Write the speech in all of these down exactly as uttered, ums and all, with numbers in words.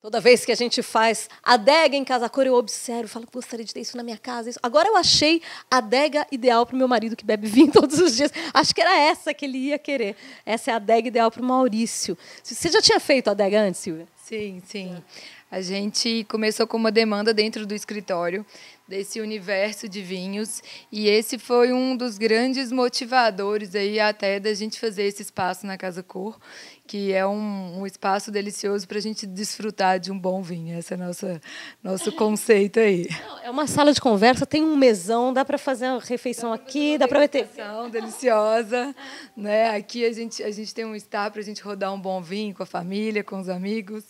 Toda vez que a gente faz adega em Casa Cor, eu observo, falo, gostaria de ter isso na minha casa. Isso. Agora eu achei a adega ideal para o meu marido, que bebe vinho todos os dias. Acho que era essa que ele ia querer. Essa é a adega ideal para o Maurício. Você já tinha feito a adega antes, Silvia? Sim, sim. A gente começou com uma demanda dentro do escritório, desse universo de vinhos, e esse foi um dos grandes motivadores aí até da gente fazer esse espaço na Casa Cor, que é um, um espaço delicioso para a gente desfrutar de um bom vinho. Esse é nosso, nosso conceito aí. É uma sala de conversa, tem um mesão, dá para fazer uma refeição dá aqui, dá para ter... Refeição deliciosa. Né? Aqui a gente, a gente tem um estar para a gente rodar um bom vinho com a família, com os amigos.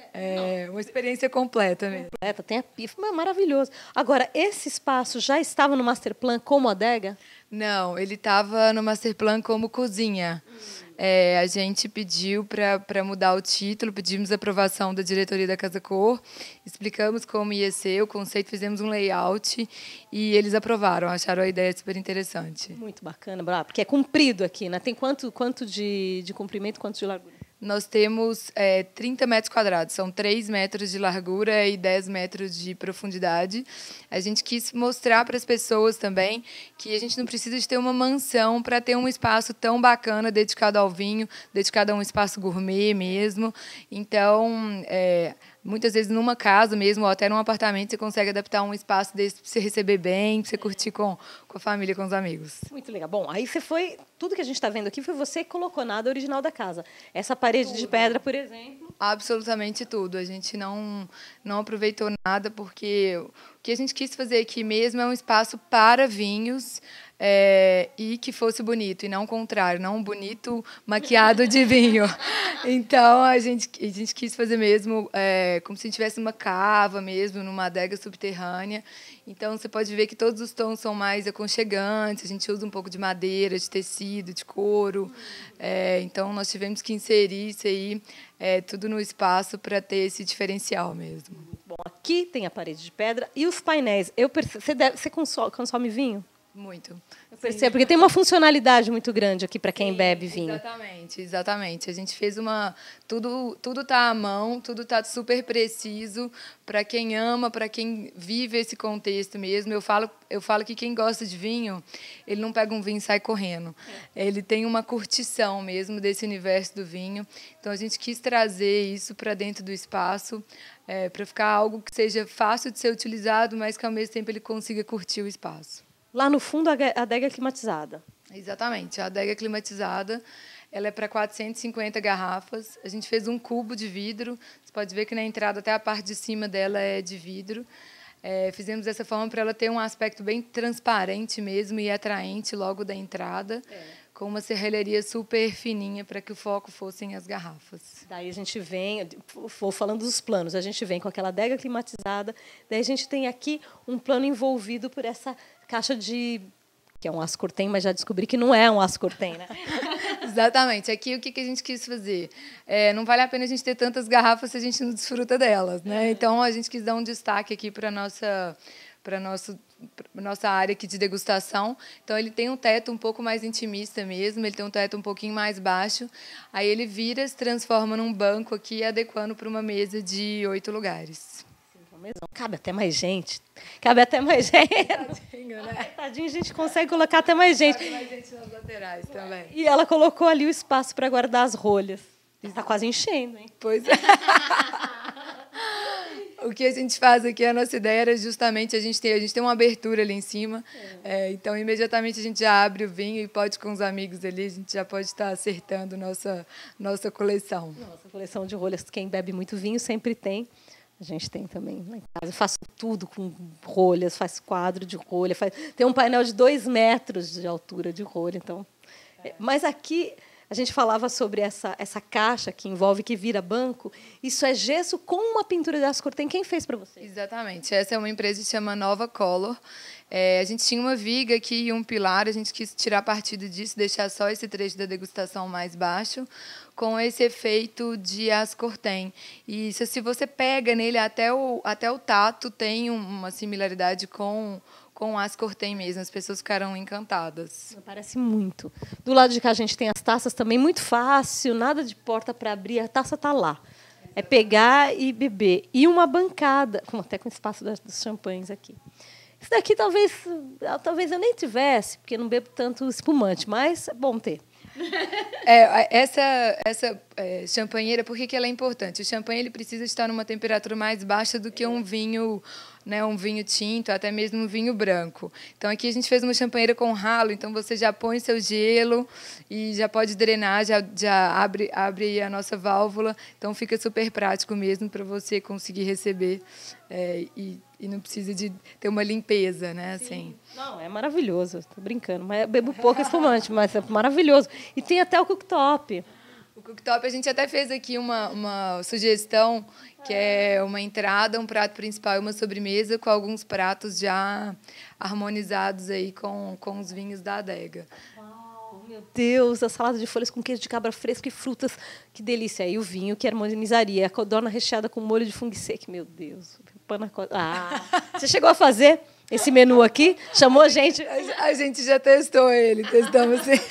É uma experiência completa mesmo. Completa, tem a pifa, mas é maravilhoso. Agora, esse espaço já estava no Masterplan como adega? Não, ele estava no Masterplan como cozinha. É, a gente pediu para mudar o título, pedimos a aprovação da diretoria da Casa Cor, explicamos como ia ser o conceito, fizemos um layout e eles aprovaram, acharam a ideia super interessante. Muito bacana, bravo, porque é comprido aqui, né? Tem quanto, quanto de, de comprimento, quanto de largura? Nós temos é, trinta metros quadrados, são três metros de largura e dez metros de profundidade. A gente quis mostrar para as pessoas também que a gente não precisa de ter uma mansão para ter um espaço tão bacana dedicado ao vinho, dedicado a um espaço gourmet mesmo. Então, é, muitas vezes numa casa mesmo, ou até num apartamento, você consegue adaptar um espaço desse para você receber bem, para você curtir com, com a família, com os amigos. Muito legal. Bom, aí você foi... Tudo que a gente está vendo aqui foi você que colocou nada original da casa. Essa parede tudo. de pedra, por exemplo... Absolutamente tudo. A gente não, não aproveitou nada, porque o que a gente quis fazer aqui mesmo é um espaço para vinhos, é, e que fosse bonito, e não o contrário, não um bonito maquiado de vinho. Então, a gente, a gente quis fazer mesmo é, como se tivesse uma cava mesmo, numa adega subterrânea. Então, você pode ver que todos os tons são mais aconchegantes, a gente usa um pouco de madeira, de tecido, de couro. É, então, nós tivemos que inserir isso aí, é, tudo no espaço para ter esse diferencial mesmo. Bom, aqui tem a parede de pedra e os painéis. Eu percebo, você, deve, você consome, consome vinho? Muito. Eu percebo, porque tem uma funcionalidade muito grande aqui para quem Sim, bebe vinho. Exatamente, exatamente. A gente fez uma... Tudo tudo está à mão, tudo está super preciso para quem ama, para quem vive esse contexto mesmo. Eu falo, eu falo que quem gosta de vinho, ele não pega um vinho e sai correndo. É. Ele tem uma curtição mesmo desse universo do vinho. Então, a gente quis trazer isso para dentro do espaço, é, para ficar algo que seja fácil de ser utilizado, mas que, ao mesmo tempo, ele consiga curtir o espaço. Lá no fundo, a adega é climatizada. Exatamente. A adega climatizada, ela é para quatrocentas e cinquenta garrafas. A gente fez um cubo de vidro. Você pode ver que na entrada até a parte de cima dela é de vidro. É, fizemos dessa forma para ela ter um aspecto bem transparente mesmo e atraente logo da entrada. É. Com uma serralheria super fininha para que o foco fossem as garrafas. Daí a gente vem, vou falando dos planos, a gente vem com aquela adega climatizada, daí a gente tem aqui um plano envolvido por essa caixa de... que é um ascortem, mas já descobri que não é um ascortem, né? Exatamente. Aqui, o que a gente quis fazer? É, não vale a pena a gente ter tantas garrafas se a gente não desfruta delas, né? Então, a gente quis dar um destaque aqui para a nossa... para a nossa área aqui de degustação. Então, ele tem um teto um pouco mais intimista mesmo, ele tem um teto um pouquinho mais baixo. Aí ele vira, se transforma num banco aqui, adequando para uma mesa de oito lugares. Sim, cabe até mais gente. Cabe até mais gente. Tadinho, né? Tadinho, a gente consegue colocar até mais gente. Cabe mais gente nas laterais também. E ela colocou ali o espaço para guardar as rolhas. Está quase enchendo, hein? Pois é. O que a gente faz aqui, a nossa ideia era justamente a gente ter, a gente tem uma abertura ali em cima, é. É, então imediatamente a gente já abre o vinho e pode com os amigos ali, a gente já pode estar acertando nossa, nossa coleção. Nossa coleção de rolhas, quem bebe muito vinho sempre tem. A gente tem também lá em casa. Eu faço tudo com rolhas, faço quadro de rolha, faz... tem um painel de dois metros de altura de rolha. Então... É. Mas aqui... A gente falava sobre essa, essa caixa que envolve, que vira banco. Isso é gesso com uma pintura de ascortem. Quem fez para você? Exatamente. Essa é uma empresa que se chama Nova Color. É, a gente tinha uma viga aqui e um pilar. A gente quis tirar partido disso, deixar só esse trecho da degustação mais baixo, com esse efeito de ascortem. E isso, se você pega nele, até o, até o tato tem uma similaridade com... com ascortem mesmo, as pessoas ficaram encantadas. Parece muito. Do lado de cá a gente tem as taças também, muito fácil, nada de porta para abrir, a taça está lá. É pegar e beber. E uma bancada, como até com o espaço das, dos champanhes aqui. Isso daqui talvez, talvez eu nem tivesse, porque não bebo tanto espumante, mas é bom ter. É, essa essa é, champanheira, por que, que ela é importante? O champanhe ele precisa estar numa temperatura mais baixa do que um vinho, né, um vinho tinto, até mesmo um vinho branco. Então, aqui a gente fez uma champanheira com ralo, então você já põe seu gelo e já pode drenar, já, já abre, abre a nossa válvula. Então, fica super prático mesmo para você conseguir receber é, e, e não precisa de ter uma limpeza, né? Assim. Não, é maravilhoso. Estou brincando, mas eu bebo pouco espumante, mas é maravilhoso. E tem até o cooktop. O cooktop, a gente até fez aqui uma, uma sugestão, que é uma entrada, um prato principal e uma sobremesa com alguns pratos já harmonizados aí com, com os vinhos da adega. Uau, meu Deus, a salada de folhas com queijo de cabra fresco e frutas, que delícia. E o vinho que harmonizaria, a codorna recheada com molho de fungo seco, meu Deus. Ah, você chegou a fazer esse menu aqui? Chamou a gente? A, a gente já testou ele, testamos sim.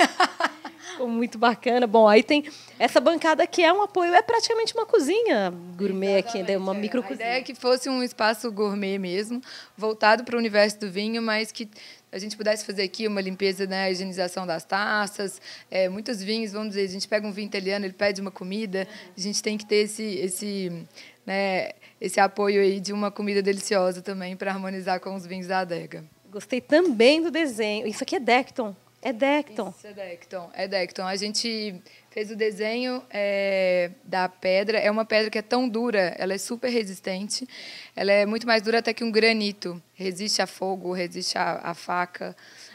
Ficou muito bacana. Bom, aí tem essa bancada que é um apoio, é praticamente uma cozinha gourmet. Exatamente, aqui, né? Uma micro cozinha. A ideia é que fosse um espaço gourmet mesmo, voltado para o universo do vinho, mas que a gente pudesse fazer aqui uma limpeza, né, a higienização das taças. É, muitos vinhos, vamos dizer, a gente pega um vinho italiano, ele pede uma comida, a gente tem que ter esse, esse, né, esse apoio aí de uma comida deliciosa também para harmonizar com os vinhos da adega. Gostei também do desenho. Isso aqui é Decton. É Decton. Isso, é Decton. É Decton. A gente fez o desenho é, da pedra. É uma pedra que é tão dura, ela é super resistente. Ela é muito mais dura até que um granito. Resiste a fogo, resiste a, a faca.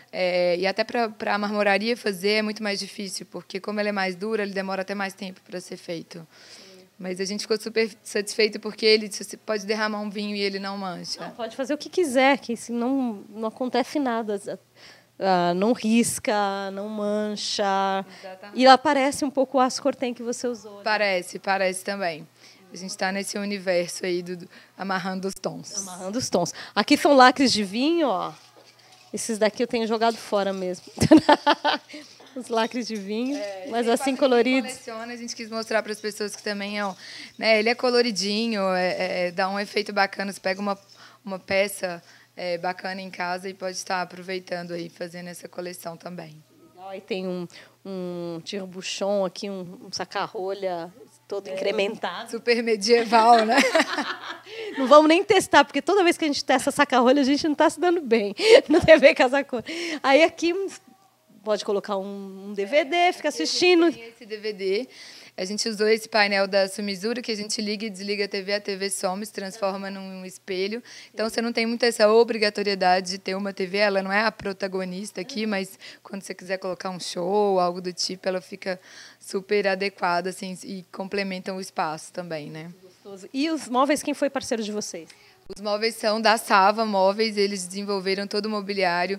É, e até para a marmoraria fazer é muito mais difícil, porque como ela é mais dura, ele demora até mais tempo para ser feito. Mas a gente ficou super satisfeito porque ele você pode derramar um vinho e ele não mancha. Não, pode fazer o que quiser, que assim, não, não acontece nada. Uh, não risca, não mancha. Exatamente. E ela parece um pouco o Ascortem que você usou. Né? Parece, parece também. A gente está nesse universo aí do, do amarrando os tons. Amarrando os tons. Aqui são lacres de vinho, ó. Esses daqui eu tenho jogado fora mesmo. Os lacres de vinho, é, mas assim coloridos. Coleciona, a gente quis mostrar para as pessoas que também é, né, ele é coloridinho, é, é, dá um efeito bacana. Você pega uma, uma peça é, bacana em casa e pode estar aproveitando aí, fazendo essa coleção também. Aí tem um, um tire-bouchon aqui, um, um saca-rolha todo é, incrementado. Super medieval, né? Não vamos nem testar, porque toda vez que a gente testa saca-rolha, a gente não está se dando bem no T V Casa-Cor. Aí aqui pode colocar um, um D V D, é, fica assistindo. Tem esse D V D. A gente usou esse painel da Sumizura, que a gente liga e desliga a T V, a T V some, se transforma num espelho. Então, você não tem muito essa obrigatoriedade de ter uma T V, ela não é a protagonista aqui, mas quando você quiser colocar um show, algo do tipo, ela fica super adequada assim, e complementa o espaço também, né? Gostoso. E os móveis, quem foi parceiro de vocês? Os móveis são da Sava Móveis, eles desenvolveram todo o mobiliário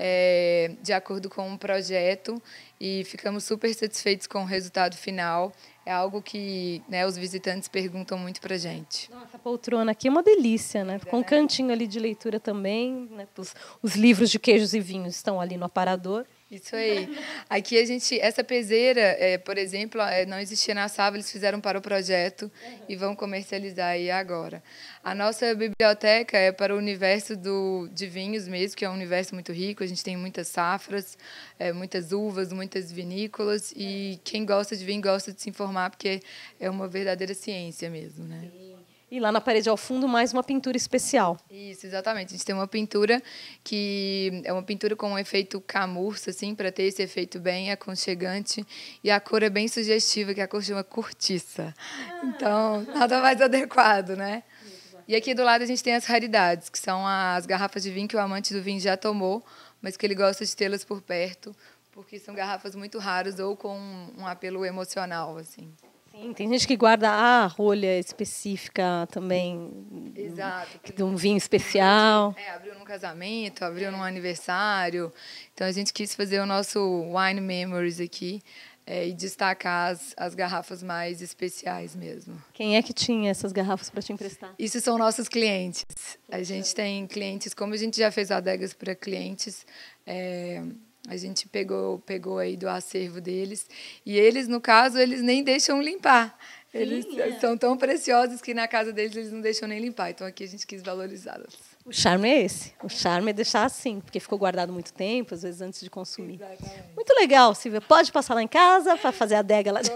é, de acordo com um projeto e ficamos super satisfeitos com o resultado final. É algo que, né, os visitantes perguntam muito para a gente. Nossa, a poltrona aqui é uma delícia, né? Com um cantinho ali de leitura também. Né? Os, os livros de queijos e vinhos estão ali no aparador. Isso aí. Aqui a gente, essa peseira, é, por exemplo, é, não existia na Sava, eles fizeram para o projeto uhum. e vão comercializar aí agora. A nossa biblioteca é para o universo do, de vinhos mesmo, que é um universo muito rico. A gente tem muitas safras, é, muitas uvas, muitas vinícolas e quem gosta de vinho gosta de se informar porque é uma verdadeira ciência mesmo, né? Sim. E lá na parede ao fundo, mais uma pintura especial. Isso, exatamente. A gente tem uma pintura que é uma pintura com um efeito camurça, assim, para ter esse efeito bem aconchegante. E a cor é bem sugestiva, que a cor chama cortiça. Então, nada mais adequado, né? E aqui do lado a gente tem as raridades, que são as garrafas de vinho que o amante do vinho já tomou, mas que ele gosta de tê-las por perto, porque são garrafas muito raras ou com um apelo emocional, assim. Sim, tem gente que guarda a rolha específica também. Exato. De um vinho especial. É, abriu num casamento, abriu num aniversário. Então, a gente quis fazer o nosso Wine Memories aqui é, e destacar as, as garrafas mais especiais mesmo. Quem é que tinha essas garrafas para te emprestar? Isso são nossos clientes. A gente tem clientes, como a gente já fez adegas para clientes, é, A gente pegou, pegou aí do acervo deles. E eles, no caso, eles nem deixam limpar. Eles Sim, é. são tão preciosos que na casa deles eles não deixam nem limpar. Então aqui a gente quis valorizá-los. O charme é esse. O charme é deixar assim, porque ficou guardado muito tempo, às vezes antes de consumir. Exatamente. Muito legal, Silvia. Pode passar lá em casa para fazer a adega lá de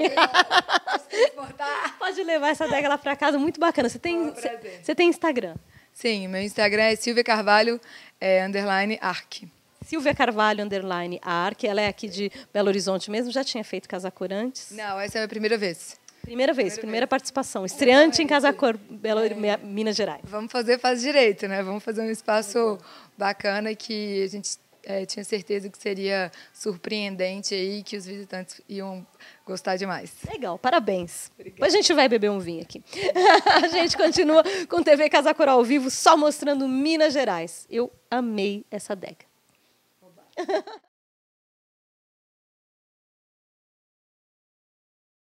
Pode levar essa adega lá para casa, muito bacana. Você tem, você, você tem Instagram? Sim, meu Instagram é Silvia Carvalho, é, underline, arc. Silvia Carvalho, underline, arc. Ela é aqui de Belo Horizonte mesmo, já tinha feito Casa Cor antes? Não, essa é a minha primeira vez. Primeira vez, primeira, primeira vez. participação. Estreante em Casa Cor, Belo, é. Minas Gerais. Vamos fazer, faz direito, né? Vamos fazer um espaço bacana que a gente é, tinha certeza que seria surpreendente aí, que os visitantes iam gostar demais. Legal, parabéns. Obrigada. Depois a gente vai beber um vinho aqui. A gente continua com T V Casa Cor ao vivo, só mostrando Minas Gerais. Eu amei essa adega.